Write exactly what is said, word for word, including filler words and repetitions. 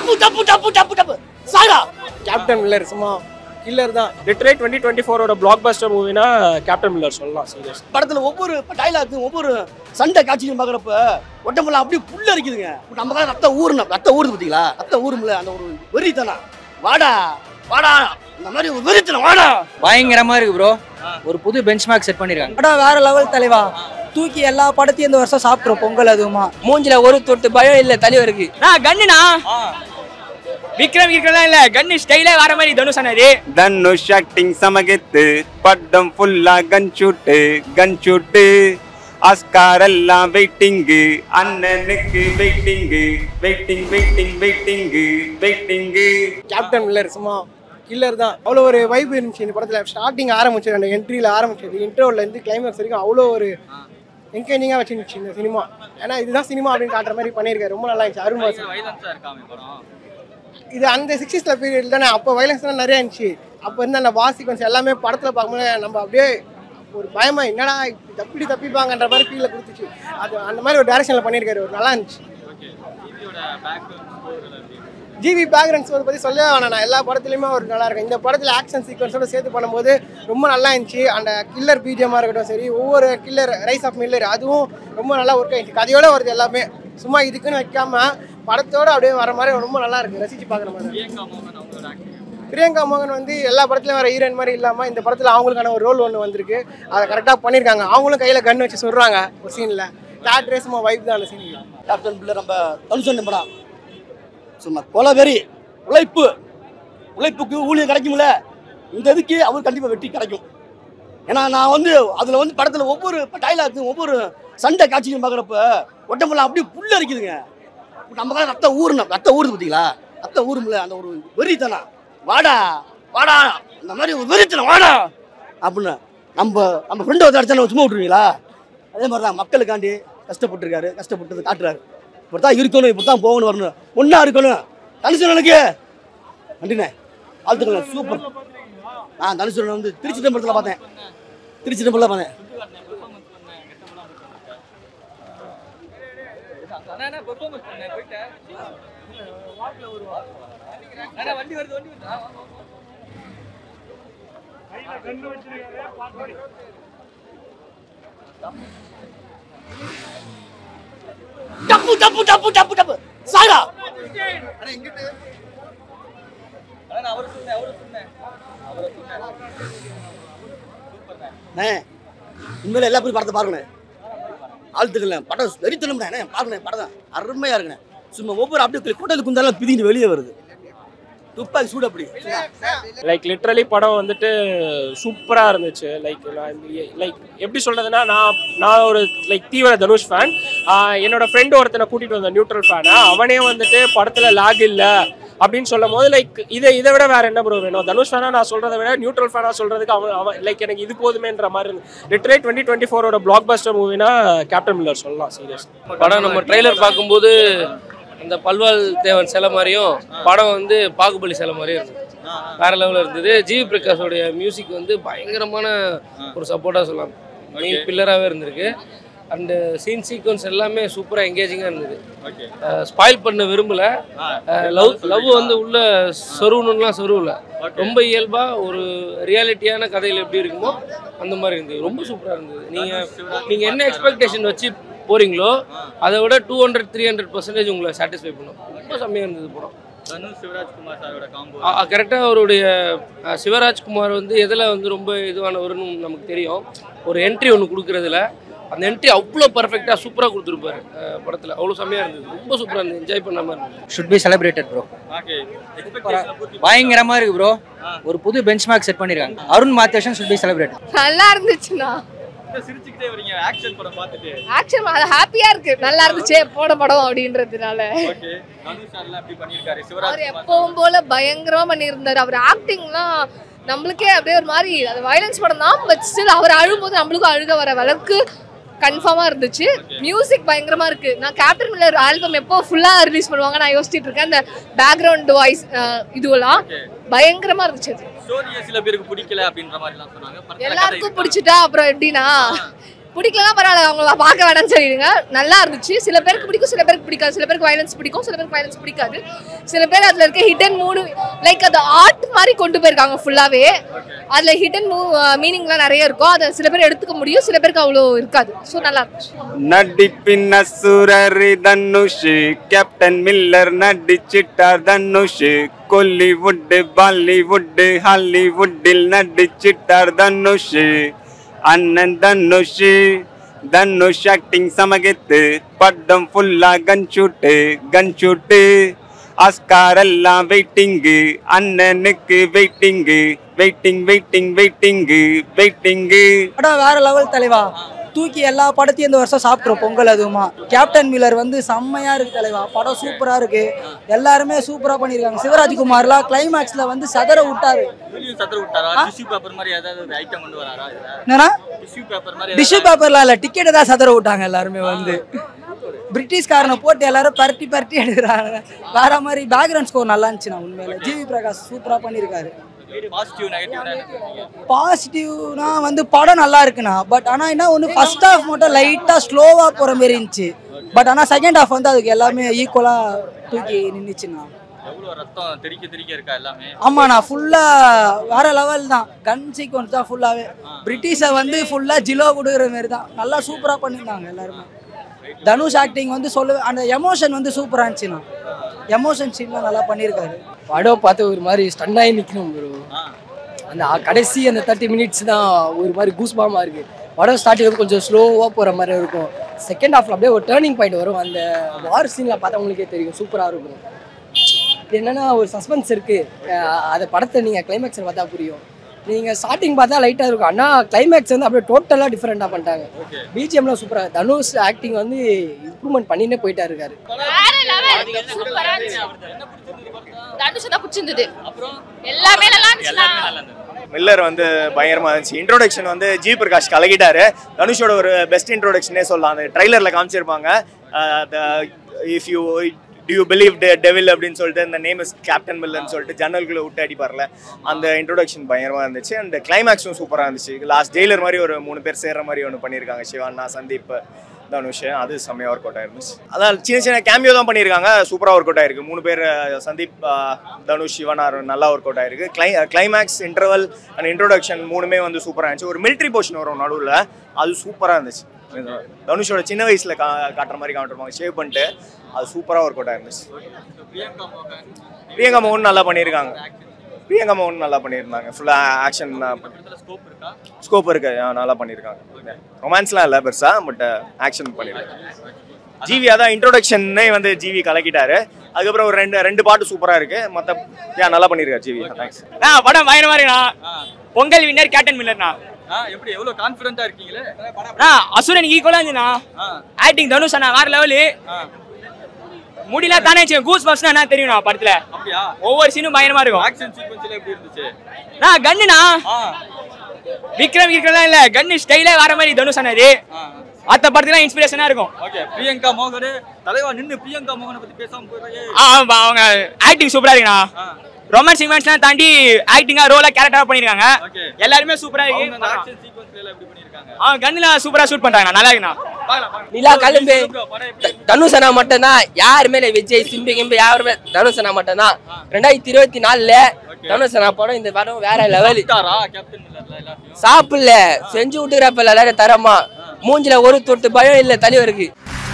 டப்பு டப்பு டப்பு டப்பு டப்பு சாரா கேப்டன் மில்லர் சும்மா கில்லர் தான். லிட்டரலி டுவெண்ட்டி டுவெண்ட்டி ஃபோரோட பிளாக் பஸ்டர் மூவினா கேப்டன் மில்லர் சொல்லலாம். சீரியஸ் படத்துல ஒவ்வொரு டைலாக்கும் ஒவ்வொரு சண்டை காட்சியும் பார்க்குறப்ப உடம்பெல்லாம் அப்படியே புல்ல இருக்குதுங்க. நம்ம தான் ரத்தம் ஊறணும், ரத்தம் ஊறுது பார்த்தீங்களா? ரத்தம் ஊறும்ல, அந்த ஒரு வெறித்தனம். வாடா வாடா இந்த மாதிரி ஒரு வெறித்தனம் வாடா பயங்கரமா இருக்கு ப்ரோ. ஒரு புது பெஞ்ச் மார்க் செட் பண்ணிருக்காங்க. படம் வேற லெவல் தலைவா. தூக்கி எல்லா படத்தையும் இந்த வருஷம் சாப்பிட்றோம் பொங்கல். அதுவுமா மூஞ்சில ஒரு தொட்டு பயம் இல்ல தலைவருக்கு. நான் கண்ணுனா விக்ரம் விக்ரம் இல்ல கன்னு ஸ்டைலே வர மாதிரி தனுஷ் அண்ணாரு. தனுஷ் ஆக்டிங் சமகெத்து படம் ஃபுல்லா gun shoot gun shoot Oscar எல்லாம் வெயிட்டிங்கு அண்ணனுக்கு waiting waiting waiting waiting waiting. Captain Miller சும்மா கில்லர் தான். அவ்வளோ ஒரு வைப் இருந்துச்சு இந்த படத்தில். ஸ்டார்டிங் ஆரம்பிச்சது, அந்த என்ட்ரியில் ஆரம்பிச்சது, இன்ட்ரோலேருந்து கிளைமேக்ஸ் வரைக்கும் அவ்வளோ ஒரு என்கேஜிங்காக வச்சுருந்துச்சு இந்த சினிமா. ஏன்னா இதுதான் சினிமா அப்படின்னு காட்டுற மாதிரி பண்ணியிருக்காரு. ரொம்ப நல்லா இருந்துச்சு. அருண் பாஸ் இது அந்த சிக்ஸ்டீஸில் பீரியட் தானே, அப்போ வைலன்ஸ்லாம் நிறையா இருந்துச்சு. அப்போ இருந்து அந்த வாஸ் சீக்வன்ஸ் எல்லாமே படத்தில் பார்க்கும்போது நம்ம அப்படியே ஒரு பயமாக என்னடா தப்பி தப்பிப்பாங்கன்ற மாதிரி ஃபீலில் கொடுத்துச்சு. அது அந்த மாதிரி ஒரு டைரக்ஷனில் பண்ணியிருக்காரு. ஒரு நல்லா இருந்துச்சு. ஜிவி பேக்ரவுண்ட் ஸ்கோர் பற்றி சொல்லவே வேணாம். நான் எல்லா படத்துலையுமே ஒரு நல்லா இருக்கும். இந்த படத்தில் ஆக்ஷன் சீக்வன்ஸோடு சேர்த்து பண்ணும்போது ரொம்ப நல்லா இருந்துச்சு. அந்த கில்லர் பிஜிஎம்மாக இருக்கட்டும் சரி, ஒவ்வொரு கில்லர் ரைஸ் ஆஃப் மில்லர் அதுவும் ரொம்ப நல்லா ஒர்க் ஆகிடுச்சு. கதையோடு வருது எல்லாமே, சும்மா இதுக்குன்னு வைக்காம படத்தோடு அப்படியே வர மாதிரி ரொம்ப நல்லா இருக்குது. ரசித்து பார்க்குற மாதிரி. பிரியங்கா மோகன் வந்து எல்லா படத்துலையும் வர ஹீரோயின் மாதிரி இல்லாமல் இந்த படத்தில் அவங்களுக்கான ஒரு ரோல் ஒன்று வந்திருக்கு. அதை கரெக்டாக பண்ணியிருக்காங்க. அவங்களும் கையில் கன் வச்சு சொல்கிறாங்க ஒரு சீனில். தேர்ட் ரே சும்மா வைப் தான் அந்த சீனில். கேப்டன் பிள்ளை நம்ம தனுஷன் படம் சும்மா கொலை வெறி, உழைப்பு உழைப்புக்கு ஊழியம் கிடைக்கும்ல. இந்த இதுக்கு அவரு கண்டிப்பாக வெற்றி கிடைக்கும். ஏன்னா நான் வந்து அதில் வந்து படத்தில் ஒவ்வொரு டைலாக்கும் ஒவ்வொரு சண்டை காட்சியும் பார்க்குறப்ப உடம்பெல்லாம் அப்படியே புல்ல இருக்குதுங்க. நம்ம தான் ரத்தம் ஊறணும், ரத்தம் ஊறுது பார்த்தீங்களா? ரத்தம் ஊறும்ல, அந்த ஒரு வெறித்தனம். வாடா வாடா இந்த மாதிரி ஒரு வெறித்தனம் வாடா அப்படின்னு நம்ம நம்ம ஃப்ரெண்டை வந்து அடிச்சா சும்மா விட்டுருவீங்களா? அதே மாதிரி தான் மக்களுக்காண்டி கஷ்டப்பட்டுருக்காரு. கஷ்டப்பட்டது காட்டுறாரு. இப்படி தான் இருக்கணும், இப்படி தான் போகணும், வரணும், ஒன்றா இருக்கணும். தனுஷனுக்கு நன்றிண்ணே, வாழ்த்துக்கள். சூப்பர். நான் தனுஷன் வந்து திருச்சி டெம்பிளத்தில் பார்த்தேன். திருச்சி டெம்பிளில் பார்த்தேன். டப்பு டப்பு டப்பு டப்பு டப்பு சாரா உண்மையில எல்லா பேரும் படத்தை பாருங்கண்ணே, ஆழ்த்துக்கல. படம் வெறித்தனம்ண்ணே, பாருங்கண்ணே. படம் அருமையா இருக்குண்ணே. சும்மா ஒவ்வொரு அப்படியே கூட்டத்தில் குந்தாலும் பிதிங்கிட்டு வெளியே வருது. துப்பாக்கி சூடு அப்படி. லைக் லிட்ரலி படம் வந்துட்டு சூப்பராக இருந்துச்சு. லைக் லைக் எப்படி சொல்கிறதுனா, நான் நான் ஒரு லைக் தீவிர தனுஷ் ஃபேன். என்னோட ஃப்ரெண்டு ஒருத்தனை கூட்டிகிட்டு வந்தேன், நியூட்ரல் ஃபேனை. அவனே வந்துட்டு படத்தில் லாக் இல்லை அப்படின்னு சொல்லும் போது லைக் இதை இதை விட வேறு என்ன ப்ரோ வேணும்? தனுஷ் ஃபேனாக நான் சொல்கிறத விட நியூட்ரல் ஃபேனாக சொல்கிறதுக்கு அவன் அவன் லைக் எனக்கு இது போதுமேன்ற மாதிரி இருந்து. லிட்டரலி டுவெண்ட்டி டுவெண்ட்டி ஃபோரோட பிளாக் பஸ்டர் மூவினா கேப்டன் மில்லர் சொல்லலாம். சீரியஸ் படம் நம்ம ட்ரெய்லர் பார்க்கும்போது அந்த பல்வாள் தேவன் சிலை மாதிரியும் படம் வந்து பாகுபலி சிலை மாதிரியும் இருந்தது. வேற லெவலில் இருந்தது. ஜிவி பிரகாஷோடைய மியூசிக் வந்து பயங்கரமான ஒரு சப்போர்ட்டாக சொல்லலாம். மெயின் பில்லராகவே இருந்திருக்கு. அண்டு சீன் சீக்வன்ஸ் எல்லாமே சூப்பராக எங்கேஜிங்காக இருந்தது. ஸ்பாயில் பண்ண விரும்பலை. லவ் லவ் வந்து உள்ள சொருவணும்லாம் சொருவில் ரொம்ப இயல்பாக ஒரு ரியாலிட்டியான கதையில் எப்படி இருக்குமோ அந்த மாதிரி இருந்தது. ரொம்ப சூப்பராக இருந்தது. நீங்கள் நீங்கள் என்ன எக்ஸ்பெக்டேஷன் வச்சு போகிறீங்களோ அதை விட two hundred three hundred percentage உங்களை சாட்டிஸ்ஃபை பண்ணும். ரொம்ப செம்மையாக இருந்தது படம். சிவராஜ்குமார் சாரோட காம்போ கரெக்டாக அவருடைய சிவராஜ்குமார் வந்து எதில் வந்து ரொம்ப இதுவானவருன்னு நமக்கு தெரியும். ஒரு என்ட்ரி ஒன்று கொடுக்குறதுல அந்த என்ட்ரி அவ்வளோ பர்ஃபெக்டாக சூப்பராக கொடுத்துருப்பாரு படத்தில். அவ்வளோ செம்மையாக இருந்தது. ரொம்ப சூப்பராக இருந்தது. என்ஜாய் பண்ண மாதிரி இருந்தது. Should be celebrated bro. பயங்கரமா இருக்கு ப்ரோ. ஒரு புது பெஞ்ச் மார்க் செட் பண்ணிருக்காங்க. Arun Matheswaran should be celebrated. நல்லா இருந்துச்சுண்ணா. சிரிச்சுக்கிட்டே வரீங்க ஆக்ஷன் படம் பார்த்துட்டு? ஆக்ஷன் அது ஹாப்பியா இருக்கு. நல்லா இருந்துச்சே போட படம் அப்படின்றதுனால. ஓகே. தனுஷ் சார்லாம் எப்படி பண்ணிருக்காரு? அவர் சிவராஜ் எப்பவும் போல பயங்கரமா பண்ணியிருந்தாரு. அவர் ஆக்டிங்லாம் நம்மளுக்கே அப்படியே ஒரு மாதிரி, அது வயலன்ஸ் படம் தான், பட் ஸ்டில் அவர் அழும்போது நம்மளுக்கும் அழுக வர அளவுக்கு கன்ஃபார்மா இருந்துச்சு. மியூசிக் பயங்கரமா இருக்கு. நான் கேப்டன் மில்லர் ஆல்பம் எப்போ ஃபுல்லா ரிலீஸ் பண்ணுவாங்க நான் யோசிச்சுட்டு இருக்கேன். அந்த பேக்ரவுண்ட் வாய்ஸ் இதுவெல்லாம் பயங்கரமா இருந்துச்சு. ஸ்டோரியே சில பேருக்கு பிடிக்கல அப்படின்ற மாதிரி எல்லாம் சொன்னாங்க. எல்லாருக்கும் பிடிச்சிட்டா அப்புறம் எப்படின்னா பிடிக்கலாம் பரவாயில்ல, அவங்கள பார்க்க வேணாம்னு சொல்லிடுங்க. நல்லா இருந்துச்சு. சில பேருக்கு பிடிக்கும், சில பேருக்கு பிடிக்காது. சில பேருக்கு வயலன்ஸ் பிடிக்கும், சில பேருக்கு வயலன்ஸ் பிடிக்காது. சில பேர் அதில் இருக்க ஹிடன் மூணு லைக் அது ஆர்ட் மாதிரி கொண்டு போயிருக்காங்க ஃபுல்லாகவே. அதில் ஹிடன் மூ மீனிங்லாம் நிறைய இருக்கும். அதை சில பேர் எடுத்துக்க முடியும், சில பேருக்கு அவ்வளோ இருக்காது. ஸோ நல்லா இருந்துச்சு. நடிப்பின் அசுரர் தனுஷ், கேப்டன் மில்லர் நடிச்சிட்டார் தனுஷ். கொல்லிவுட் பாலிவுட் ஹாலிவுட்டில் நடிச்சிட்டார் தனுஷ். அண்ணன் தனுஷ் தனுஷ் ஆக்டிங் சமகத்து, படம் ஃபுல்லா gun shoot gun shoot. Oscar எல்லாம் வெயிட்டிங்கு, அண்ணனுக்கு waiting, waiting waiting waiting waiting. படம் வேற லெவல் தலைவா. தூக்கி எல்லா படத்தையும் இந்த வருஷம் சாப்பிட்றோம் பொங்கல். அதுவுமா கேப்டன் மில்லர் வந்து செம்மையா இருக்கு தலைவா. படம் சூப்பரா இருக்கு. எல்லாருமே சூப்பரா பண்ணிருக்காங்க. சிவராஜ்குமார்லாம் கிளைமேக்ஸ்ல வந்து சதற விட்டாரு. என்னன்னா டிஷ்யூ பேப்பர்லாம் இல்ல, டிக்கெட்டை தான் சதற விட்டாங்க எல்லாருமே. வந்து பிரிட்டிஷ்காரனை போட்டு எல்லாரும் பரட்டி பரட்டி எடுக்கிறாங்க. வேற மாதிரி பேக்ரவுண்ட் ஸ்கோர் நல்லா இருந்துச்சுண்ணா. உண்மையில ஜிவி பிரகாஷ் சூப்பரா பண்ணிருக்காரு. பாசிட்டிவ்னா வந்து படம் நல்லா இருக்குண்ணா. பட் ஆனால் என்ன ஒன்று, ஃபர்ஸ்ட் ஹாஃப் மட்டும் லைட்டாக ஸ்லோவாக போகிற மாதிரி இருந்துச்சு. பட் ஆனால் செகண்ட் ஹாஃப் வந்து அதுக்கு எல்லாமே ஈக்குவலாக தூக்கி நின்றுச்சுண்ணா. ஆமாண்ணா, ஃபுல்லாக வேற லெவல் தான். கன் சீக்வன்ஸ் தான் ஃபுல்லாகவே. பிரிட்டிஷை வந்து ஃபுல்லாக ஜிலோ கொடுக்குற மாதிரி தான். நல்லா சூப்பராக பண்ணியிருந்தாங்க எல்லாருமே. தனுஷ் ஆக்டிங் வந்து சொல்ல, அந்த எமோஷன் வந்து சூப்பராக இருந்துச்சுண்ணா. எமோஷன் சீன்லாம் நல்லா பண்ணியிருக்காரு. படம் பார்த்து ஒரு மாதிரி ஸ்டன் ஆகி நிற்கணும் ப்ரோ. அந்த கடைசி அந்த தேர்ட்டி மினிட்ஸ் தான் ஒரு மாதிரி கூஸ்பாமாக இருக்குது. படம் ஸ்டார்டிங் வந்து கொஞ்சம் ஸ்லோவாக போகிற மாதிரி இருக்கும். செகண்ட் ஹாஃபில் அப்படியே ஒரு டேர்னிங் பாயிண்ட் வரும். அந்த வார் சீனில் பார்த்தா உங்களுக்கே தெரியும், சூப்பராக இருக்கும். இது என்னென்னா ஒரு சஸ்பென்ஸ் இருக்குது. அதை படத்தை நீங்கள் கிளைமேக்ஸில் பார்த்தா புரியும். நீங்கள் ஸ்டார்டிங் பார்த்தா லைட்டாக இருக்கும். ஆனால் கிளைமேக்ஸ் வந்து அப்படியே டோட்டலாக டிஃப்ரெண்ட்டாக பண்ணிட்டாங்க. பிஜிஎம்லாம் சூப்பராக. தனுஷ் ஆக்டிங் வந்து இம்ப்ரூவ்மெண்ட் பண்ணினே போயிட்டா இருக்காரு. மில்லர் வந்து பயங்கரமாக இருந்துச்சு. இன்ட்ரோடக்ஷன் வந்து ஜி பிரகாஷ் கலக்கிட்டாரு. தனுஷோட ஒரு பெஸ்ட் இன்ட்ரோடக்ஷனே சொல்லலாம். அந்த ட்ரைலரில் காமிச்சிருப்பாங்க. If you do you believe the devil அப்படின்னு சொல்லிட்டு இந்த நேம் இஸ் கேப்டன் மில்லர்னு சொல்லிட்டு ஜன்னல்குள்ளே விட்டு அடிப்பார்ல, அந்த இன்ட்ரோடக்ஷன் பயங்கரமாக இருந்துச்சு. அந்த கிளைமேக்ஸும் சூப்பராக இருந்துச்சு. லாஸ்ட் ஜெயிலர் மாதிரி ஒரு மூணு பேர் சேர்ற மாதிரி ஒன்று பண்ணியிருக்காங்க. சிவானா, சந்தீப், தனுஷ். அது செம்மையாக ஒர்க் அவுட் ஆயிருந்துச்சு. அதான் சின்ன சின்ன கேமியோ தான் பண்ணியிருக்காங்க. சூப்பராக ஒர்க் அவுட் ஆயிருக்கு. மூணு பேர் சந்தீப், தனுஷ், சிவனார் நல்லா ஒர்க் அவுட் ஆயிருக்கு. கிளை கிளைமேக்ஸ் இன்டர்வல் அண்ட் இன்ட்ரோடக்ஷன் மூணுமே வந்து சூப்பராக இருந்துச்சு. ஒரு மிலிட்ரி போர்ஷன் வரும் நடுவில், அது சூப்பராக இருந்துச்சு. தனுஷோட சின்ன வயசில் கா காட்டுற மாதிரி காட்டுருப்பாங்க ஷேவ் பண்ணிட்டு. அது சூப்பராக ஒர்க் அவுட் ஆயிருந்துச்சு. பிரியங்கா மோகன் நல்லா பண்ணியிருக்காங்க. பிரியங்கா மோகன் நல்லா பண்ணியிருந்தாங்க. ஃபுல்லாக ஆக்ஷன் ஸ்கோப் இருக்கு, நல்லா பண்ணியிருக்காங்க. ரொமான்ஸ்லாம் இல்லை பெருசாக, பட் ஆக்ஷன் பண்ணியிருக்காங்க. ஜிவி அதான் இன்ட்ரோடக்ஷனே வந்து ஜிவி கலக்கிட்டாரு. அதுக்கப்புறம் ஒரு ரெண்டு ரெண்டு பாட்டு சூப்பராக இருக்கு. மற்ற ஏன் நல்லா பண்ணியிருக்காரு ஜிவி. தேங்க்ஸ். படம் பயங்கரமா இருக்குண்ணா. பொங்கல் வின்னர் கேப்டன் மில்லர்ண்ணா. எப்படி எவ்வளவு கான்ஃபிடென்ட்டா இருக்கீங்களே? அசுரன் ஈக்குவலா இருந்துண்ணா. ஆக்டிங் தனுஷ் அண்ணா வேற லெவலு. முடியல தானே கூஸ் பஸ்னா என்ன தெரியும்ண்ணா படத்துல. அப்படியா? ஒவ்வொரு சீனும் பயங்கரமா இருக்கும். ஆக்ஷன் சீக்வென்ஸ்ல எப்படி இருந்துச்சு? நான் கன்னுண்ணா. விக்ரம் விக்ரம் இல்ல, கன்னு ஸ்டைலே வேற மாதிரி தனுஷ் அண்ணாது. அத்த படத்துல இன்ஸ்பிரேஷனா இருக்கும். ஓகே, பிரியங்கா மோகன் தலைவா நின்னு பிரியங்கா மோகனை பத்தி பேசாம போறீங்க. ஆ, அவங்க ஆக்டிங் சூப்பரா இருக்குண்ணா. ரொமான்ஸ் சீக்வென்ஸ்லாம் தாண்டி ஆக்டிங்கா ரோலா கேரக்டரா பண்ணிருக்காங்க. எல்லாருமே சூப்பரா இருக்கு. அந்த ஆக்ஷன் சீக்வென்ஸ்ல எல்லாம் எப்படி பண்ணிருக்காங்க? ஆ, கன்னுல சூப்பரா ஷூட் பண்றாங்க. நல்லா இருக்குண்ணா. பார்க்கலாம். நிலா கலம்பே தனுஷ் அண்ணா மட்டும் தான். யாருமே இல்லை. விஜய், சிம்பி, கிம்பி யாருமே தனுஷ் அண்ணா மட்டும் தான். ரெண்டாயிரத்தி இருபத்தி நாலுல தனுஷ் அண்ணா படம். இந்த படம் வேற லெவல். சாப்பிடல செஞ்சு விட்டுறப்ப எல்லாரும் தரமா. மூஞ்சில ஒரு தொட்டு பயம் இல்லை தலைவருக்கு.